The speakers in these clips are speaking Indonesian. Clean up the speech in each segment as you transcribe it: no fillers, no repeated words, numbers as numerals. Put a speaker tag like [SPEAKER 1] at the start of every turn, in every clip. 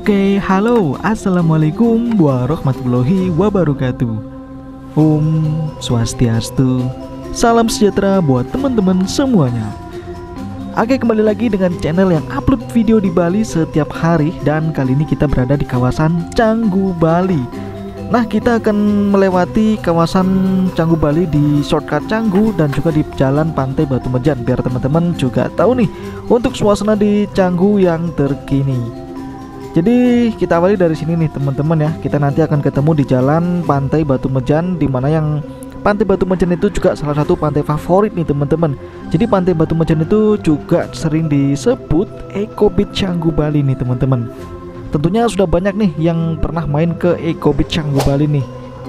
[SPEAKER 1] Oke, halo, assalamualaikum warahmatullahi wabarakatuh. Om Swastiastu, salam sejahtera buat teman-teman semuanya. Oke, kembali lagi dengan channel yang upload video di Bali setiap hari. Dan kali ini kita berada di kawasan Canggu, Bali. Nah, kita akan melewati kawasan Canggu, Bali di shortcut Canggu dan juga di jalan Pantai Batu Mejan, biar teman-teman juga tahu nih untuk suasana di Canggu yang terkini. Jadi kita awali dari sini nih teman-teman ya. Kita nanti akan ketemu di jalan Pantai Batu Mejan, dimana yang Pantai Batu Mejan itu juga salah satu pantai favorit nih teman-teman. Jadi Pantai Batu Mejan itu juga sering disebut Eco Beach Canggu, Bali nih teman-teman. Tentunya sudah banyak nih yang pernah main ke Eco Beach Canggu, Bali nih.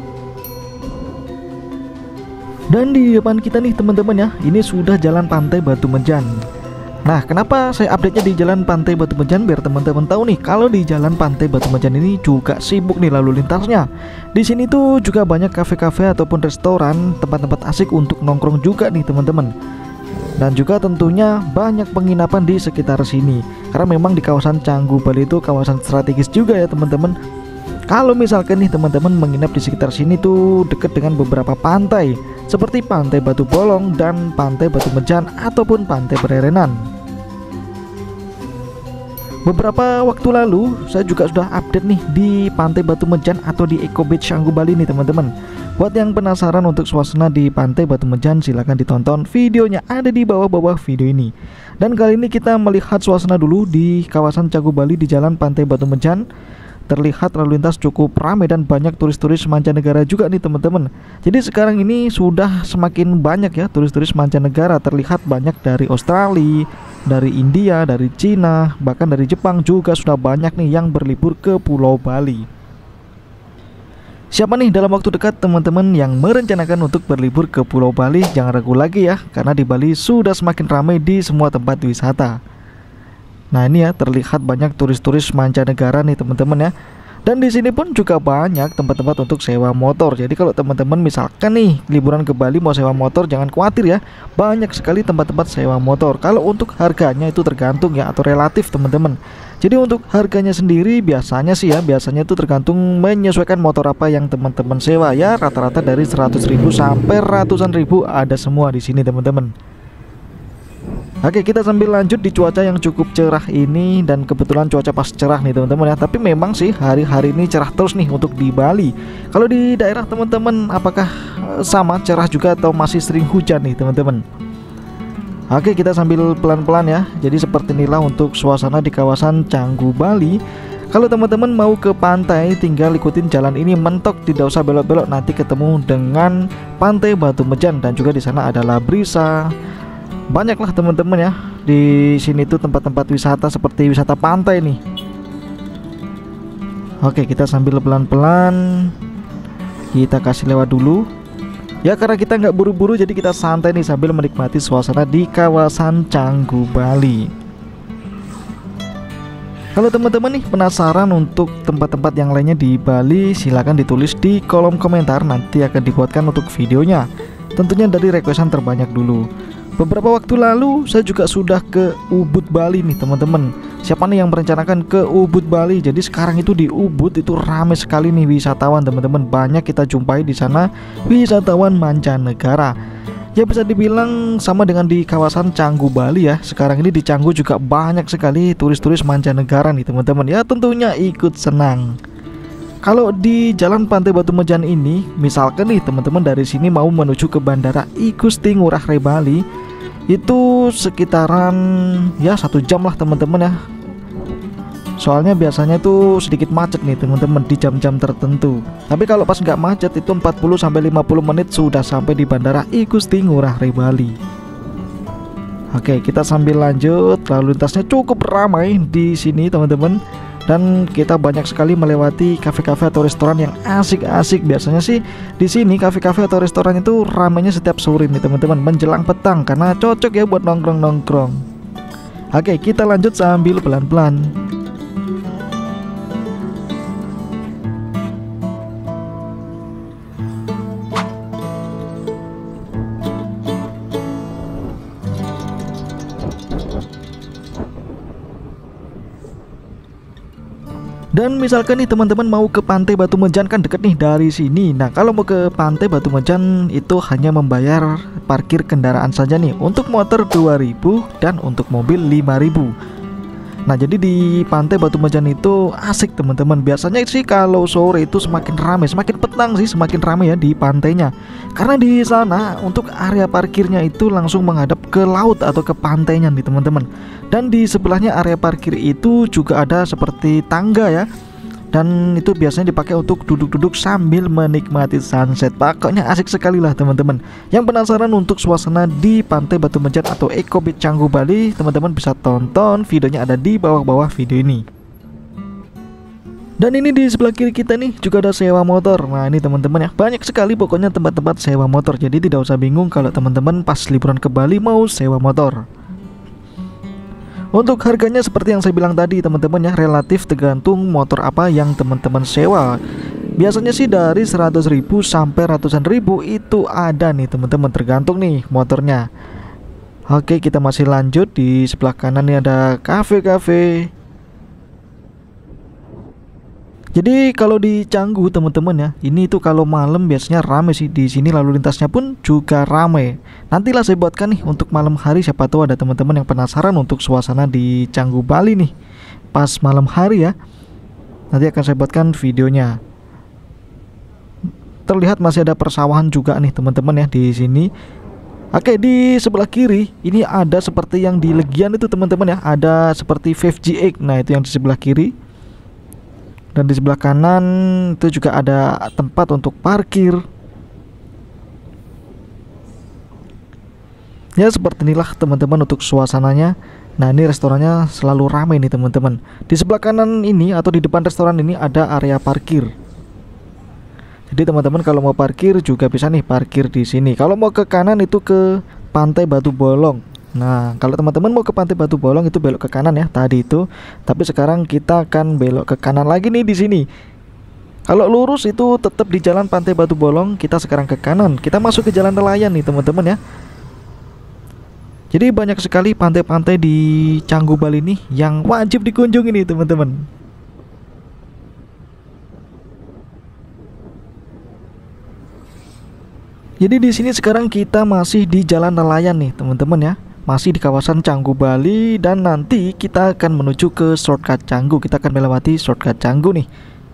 [SPEAKER 1] Dan di depan kita nih teman-teman ya, ini sudah jalan Pantai Batu Mejan. Nah, kenapa saya update-nya di jalan Pantai Batu Mejan, biar teman-teman tahu nih kalau di jalan Pantai Batu Mejan ini juga sibuk nih lalu lintasnya. Di sini tuh juga banyak kafe-kafe ataupun restoran, tempat-tempat asik untuk nongkrong juga nih teman-teman. Dan juga tentunya banyak penginapan di sekitar sini. Karena memang di kawasan Canggu, Bali itu kawasan strategis juga ya teman-teman. Kalau misalkan nih teman-teman menginap di sekitar sini tuh dekat dengan beberapa pantai, seperti Pantai Batu Bolong dan Pantai Batu Mejan ataupun Pantai Bererenan. Beberapa waktu lalu saya juga sudah update nih di Pantai Batu Mejan atau di Eco Beach Canggu, Bali nih teman-teman. Buat yang penasaran untuk suasana di Pantai Batu Mejan, silahkan ditonton videonya, ada di bawah-bawah video ini. Dan kali ini kita melihat suasana dulu di kawasan Canggu, Bali di jalan Pantai Batu Mejan. Terlihat lalu lintas cukup ramai dan banyak turis-turis mancanegara juga nih teman-teman. Jadi sekarang ini sudah semakin banyak ya turis-turis mancanegara. Terlihat banyak dari Australia, dari India, dari Cina, bahkan dari Jepang juga sudah banyak nih yang berlibur ke Pulau Bali. Siapa nih dalam waktu dekat teman-teman yang merencanakan untuk berlibur ke Pulau Bali, jangan ragu lagi ya, karena di Bali sudah semakin ramai di semua tempat wisata. Nah, ini ya terlihat banyak turis-turis mancanegara nih teman-teman ya. Dan di sini pun juga banyak tempat-tempat untuk sewa motor. Jadi kalau teman-teman misalkan nih liburan ke Bali mau sewa motor, jangan khawatir ya. Banyak sekali tempat-tempat sewa motor. Kalau untuk harganya itu tergantung ya, atau relatif teman-teman. Jadi untuk harganya sendiri biasanya itu tergantung menyesuaikan motor apa yang teman-teman sewa ya. Rata-rata dari 100.000 sampai ratusan ribu ada semua di sini teman-teman. Oke, kita sambil lanjut di cuaca yang cukup cerah ini. Dan kebetulan cuaca pas cerah nih teman-teman ya. Tapi memang sih hari-hari ini cerah terus nih untuk di Bali. Kalau di daerah teman-teman apakah sama cerah juga atau masih sering hujan nih teman-teman? Oke, kita sambil pelan-pelan ya. Jadi seperti inilah untuk suasana di kawasan Canggu, Bali. Kalau teman-teman mau ke pantai, tinggal ikutin jalan ini mentok, tidak usah belok-belok, nanti ketemu dengan Pantai Batu Mejan. Dan juga di sana ada Labrisa. Banyaklah teman-teman ya. Di sini tuh tempat-tempat wisata seperti wisata pantai nih. Oke, kita sambil pelan-pelan kita kasih lewat dulu. Ya, karena kita nggak buru-buru, jadi kita santai nih sambil menikmati suasana di kawasan Canggu, Bali. Kalau teman-teman nih penasaran untuk tempat-tempat yang lainnya di Bali, silahkan ditulis di kolom komentar, nanti akan dibuatkan untuk videonya. Tentunya dari requestan terbanyak dulu. Beberapa waktu lalu saya juga sudah ke Ubud, Bali nih teman-teman. Siapa nih yang merencanakan ke Ubud, Bali? Jadi sekarang itu di Ubud itu ramai sekali nih wisatawan teman-teman. Banyak kita jumpai di sana wisatawan mancanegara. Ya bisa dibilang sama dengan di kawasan Canggu, Bali ya. Sekarang ini di Canggu juga banyak sekali turis-turis mancanegara nih teman-teman. Ya tentunya ikut senang. Kalau di jalan Pantai Batu Mejan ini, misalkan nih teman-teman dari sini mau menuju ke Bandara I Gusti Ngurah Rai Bali, itu sekitaran ya 1 jam lah teman-teman ya. Soalnya biasanya itu sedikit macet nih teman-teman di jam-jam tertentu. Tapi kalau pas nggak macet itu 40-50 menit sudah sampai di Bandara I Gusti Ngurah Rai Bali. Oke, kita sambil lanjut. Lalu lintasnya cukup ramai di sini teman-teman. Dan kita banyak sekali melewati kafe-kafe atau restoran yang asik-asik. Biasanya sih di sini kafe-kafe atau restoran itu ramainya setiap sore nih teman-teman, menjelang petang, karena cocok ya buat nongkrong-nongkrong. Oke, kita lanjut sambil pelan-pelan. Dan misalkan nih teman-teman mau ke Pantai Batumejan, kan deket nih dari sini. Nah kalau mau ke Pantai Batumejan itu hanya membayar parkir kendaraan saja nih. Untuk motor 2.000 dan untuk mobil 5.000. Nah jadi di Pantai Batumejan itu asik teman-teman. Biasanya sih kalau sore itu semakin ramai, semakin petang sih semakin ramai ya di pantainya. Karena di sana untuk area parkirnya itu langsung menghadap ke laut atau ke pantainya nih teman-teman. Dan di sebelahnya area parkir itu juga ada seperti tangga ya. Dan itu biasanya dipakai untuk duduk-duduk sambil menikmati sunset. Pokoknya asik sekali lah teman-teman. Yang penasaran untuk suasana di Pantai Batumejan atau Eco Beach Canggu Bali, teman-teman bisa tonton videonya, ada di bawah-bawah video ini. Dan ini di sebelah kiri kita nih juga ada sewa motor. Nah ini teman-teman ya, banyak sekali pokoknya tempat-tempat sewa motor. Jadi tidak usah bingung kalau teman-teman pas liburan ke Bali mau sewa motor. Untuk harganya seperti yang saya bilang tadi teman-teman ya, relatif tergantung motor apa yang teman-teman sewa. Biasanya sih dari 100.000 sampai ratusan ribu itu ada nih teman-teman, tergantung nih motornya. Oke, kita masih lanjut. Di sebelah kanan nih ada kafe-kafe. Jadi kalau di Canggu teman-teman ya, ini tuh kalau malam biasanya rame sih di sini, lalu lintasnya pun juga rame. Nantilah saya buatkan nih untuk malam hari, siapa tahu ada teman-teman yang penasaran untuk suasana di Canggu Bali nih pas malam hari ya. Nanti akan saya buatkan videonya. Terlihat masih ada persawahan juga nih teman-teman ya di sini. Oke, di sebelah kiri ini ada seperti yang di Legian itu teman-teman ya, ada seperti 5GX. Nah itu yang di sebelah kiri. Dan di sebelah kanan itu juga ada tempat untuk parkir. Ya seperti inilah teman-teman untuk suasananya. Nah ini restorannya selalu ramai nih teman-teman. Di sebelah kanan ini atau di depan restoran ini ada area parkir. Jadi teman-teman kalau mau parkir juga bisa nih parkir di sini. Kalau mau ke kanan itu ke Pantai Batu Bolong. Nah kalau teman-teman mau ke Pantai Batu Bolong itu belok ke kanan ya tadi itu. Tapi sekarang kita akan belok ke kanan lagi nih di sini. Kalau lurus itu tetap di jalan Pantai Batu Bolong, kita sekarang ke kanan. Kita masuk ke Jalan Nelayan nih teman-teman ya. Jadi banyak sekali pantai-pantai di Canggu Bali nih yang wajib dikunjungi nih teman-teman. Jadi di sini sekarang kita masih di Jalan Nelayan nih teman-teman ya. Masih di kawasan Canggu Bali, dan nanti kita akan menuju ke shortcut Canggu. Kita akan melewati shortcut Canggu nih.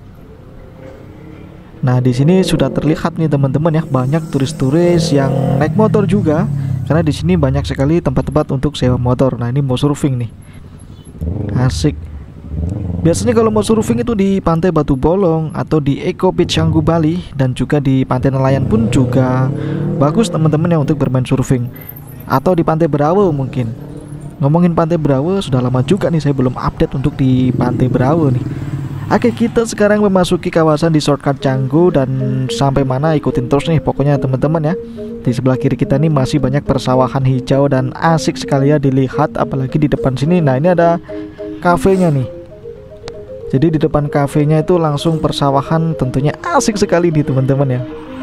[SPEAKER 1] Nah di sini sudah terlihat nih teman-teman ya, banyak turis-turis yang naik motor juga. Karena di sini banyak sekali tempat-tempat untuk sewa motor. Nah ini mau surfing nih, asik. Biasanya kalau mau surfing itu di Pantai Batu Bolong atau di Eco Beach Canggu Bali, dan juga di Pantai Nelayan pun juga bagus teman-teman ya untuk bermain surfing. Atau di Pantai Berawe mungkin. Ngomongin Pantai Berawe, sudah lama juga nih saya belum update untuk di Pantai Berawe nih. Oke, kita sekarang memasuki kawasan di shortcut Canggu, dan sampai mana ikutin terus nih pokoknya teman-teman ya. Di sebelah kiri kita nih masih banyak persawahan hijau dan asik sekali ya dilihat, apalagi di depan sini. Nah ini ada kafenya nih. Jadi di depan kafenya itu langsung persawahan, tentunya asik sekali nih teman-teman ya.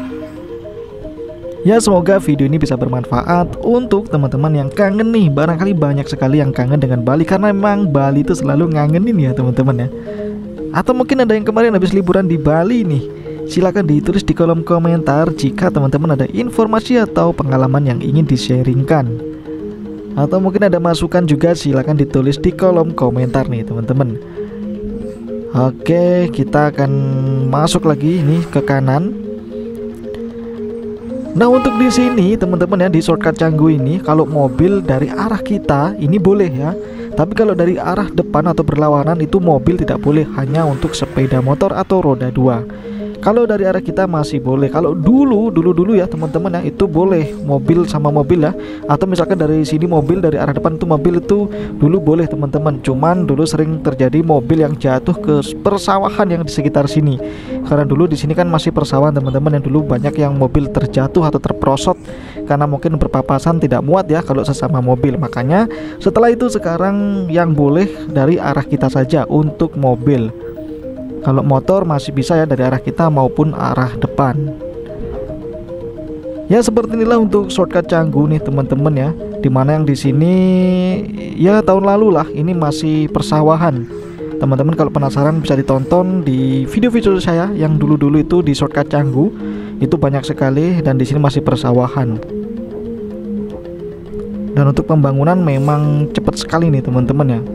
[SPEAKER 1] Ya semoga video ini bisa bermanfaat untuk teman-teman yang kangen nih. Barangkali banyak sekali yang kangen dengan Bali, karena memang Bali itu selalu ngangenin ya teman-teman ya. Atau mungkin ada yang kemarin habis liburan di Bali nih. Silakan ditulis di kolom komentar jika teman-teman ada informasi atau pengalaman yang ingin di-sharingkan. Atau mungkin ada masukan juga, silakan ditulis di kolom komentar nih teman-teman. Oke, kita akan masuk lagi nih ke kanan. Nah untuk di sini teman-teman ya, di shortcut Canggu ini kalau mobil dari arah kita ini boleh ya. Tapi kalau dari arah depan atau berlawanan itu mobil tidak boleh, hanya untuk sepeda motor atau roda 2. Kalau dari arah kita masih boleh. Kalau dulu ya teman-teman ya, itu boleh mobil sama mobil ya. Atau misalkan dari sini mobil, dari arah depan itu mobil, itu dulu boleh teman-teman. Cuman dulu sering terjadi mobil yang jatuh ke persawahan yang di sekitar sini. Karena dulu di sini kan masih persawahan teman-teman, yang dulu banyak yang mobil terjatuh atau terperosot karena mungkin berpapasan tidak muat ya kalau sesama mobil. Makanya setelah itu sekarang yang boleh dari arah kita saja untuk mobil. Kalau motor masih bisa ya dari arah kita maupun arah depan. Ya seperti inilah untuk shortcut Canggu nih teman-teman ya. Dimana yang di sini ya tahun lalu lah ini masih persawahan. Teman-teman kalau penasaran bisa ditonton di video-video saya yang dulu-dulu itu di shortcut Canggu. Itu banyak sekali, dan di sini masih persawahan. Dan untuk pembangunan memang cepat sekali nih teman-teman ya.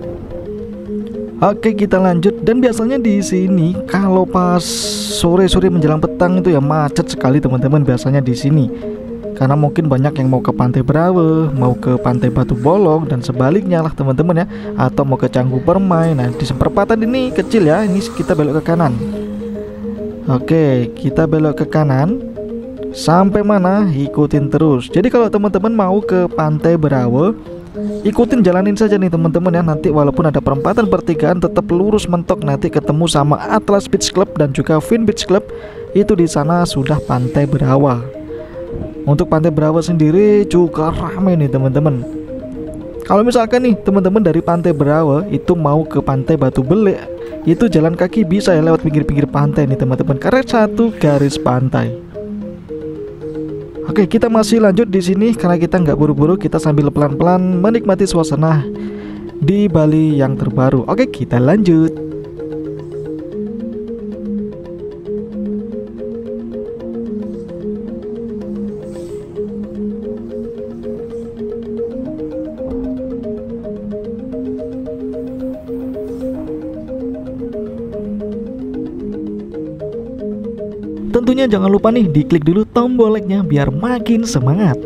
[SPEAKER 1] Oke, kita lanjut. Dan biasanya di sini kalau pas sore-sore menjelang petang itu ya macet sekali teman-teman biasanya di sini. Karena mungkin banyak yang mau ke Pantai Brawe, mau ke Pantai Batu Bolong dan sebaliknya lah teman-teman ya, atau mau ke Canggu Permai. Nah, di perempatan ini kecil ya. Ini kita belok ke kanan. Oke, kita belok ke kanan. Sampai mana? Ikutin terus. Jadi kalau teman-teman mau ke Pantai Brawe, ikutin, jalanin saja nih teman-teman ya. Nanti walaupun ada perempatan pertigaan tetap lurus mentok, nanti ketemu sama Atlas Beach Club dan juga Fin Beach Club. Itu di sana sudah Pantai Brawa. Untuk Pantai Brawa sendiri juga ramai nih teman-teman. Kalau misalkan nih teman-teman dari Pantai Brawa itu mau ke Pantai Batu Belik, itu jalan kaki bisa ya lewat pinggir-pinggir pantai nih teman-teman, karena satu garis pantai. Oke, kita masih lanjut di sini karena kita nggak buru-buru, kita sambil pelan-pelan menikmati suasana di Bali yang terbaru. Oke, kita lanjut. Tentunya jangan lupa nih diklik dulu tombol like-nya biar makin semangat.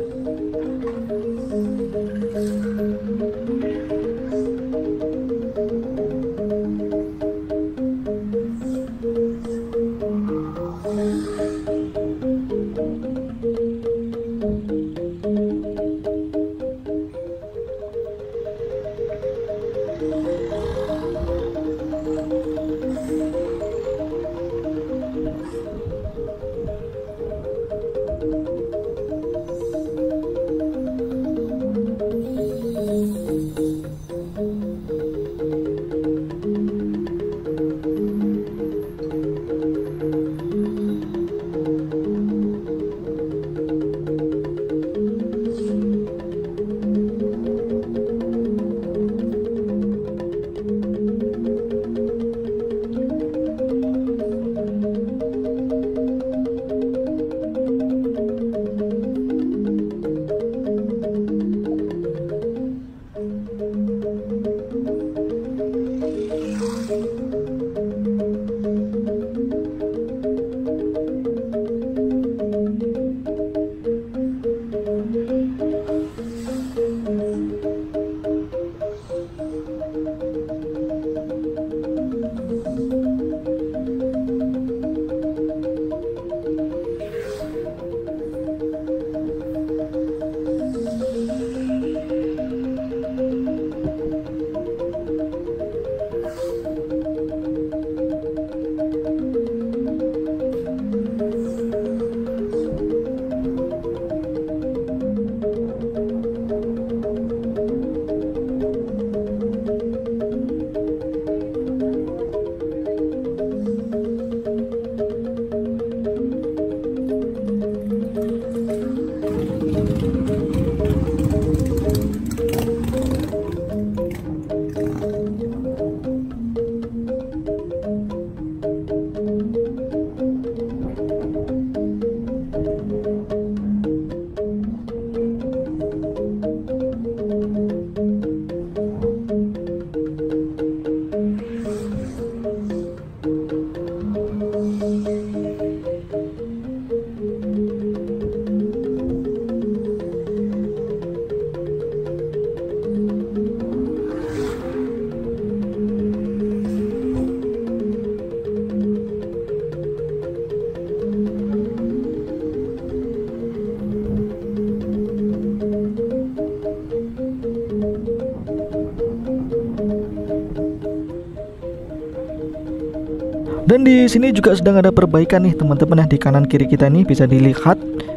[SPEAKER 1] Dan di sini juga sedang ada perbaikan nih teman-teman ya, di kanan kiri kita nih bisa dilihat.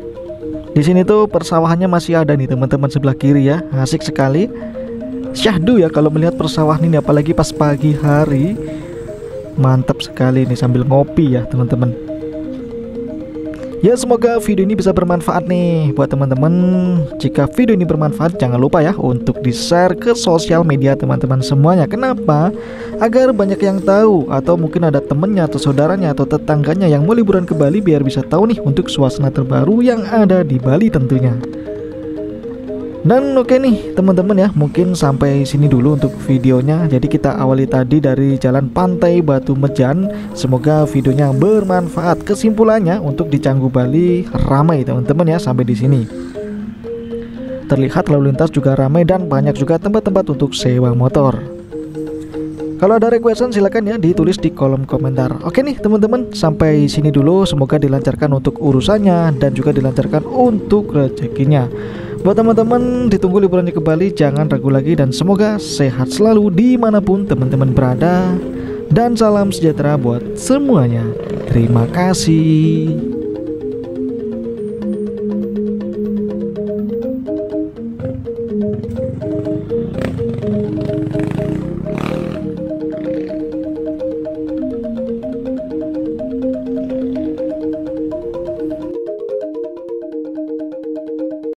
[SPEAKER 1] Di sini tuh persawahannya masih ada nih teman-teman sebelah kiri ya. Asik sekali. Syahdu ya kalau melihat persawahan ini, apalagi pas pagi hari. Mantap sekali nih sambil ngopi ya teman-teman. Ya, semoga video ini bisa bermanfaat nih buat teman-teman. Jika video ini bermanfaat, jangan lupa ya untuk di-share ke sosial media teman-teman semuanya. Kenapa? Agar banyak yang tahu, atau mungkin ada temennya atau saudaranya atau tetangganya yang mau liburan ke Bali, biar bisa tahu nih untuk suasana terbaru yang ada di Bali tentunya. Dan oke nih teman-teman ya, mungkin sampai sini dulu untuk videonya. Jadi kita awali tadi dari Jalan Pantai Batu Mejan. Semoga videonya bermanfaat. Kesimpulannya untuk di Canggu Bali ramai teman-teman ya sampai di sini. Terlihat lalu lintas juga ramai dan banyak juga tempat-tempat untuk sewa motor. Kalau ada requestan silakan ya ditulis di kolom komentar. Oke nih teman-teman, sampai sini dulu. Semoga dilancarkan untuk urusannya dan juga dilancarkan untuk rezekinya. Buat teman-teman ditunggu liburannya ke Bali, jangan ragu lagi dan semoga sehat selalu dimanapun teman-teman berada. Dan salam sejahtera buat semuanya. Terima kasih.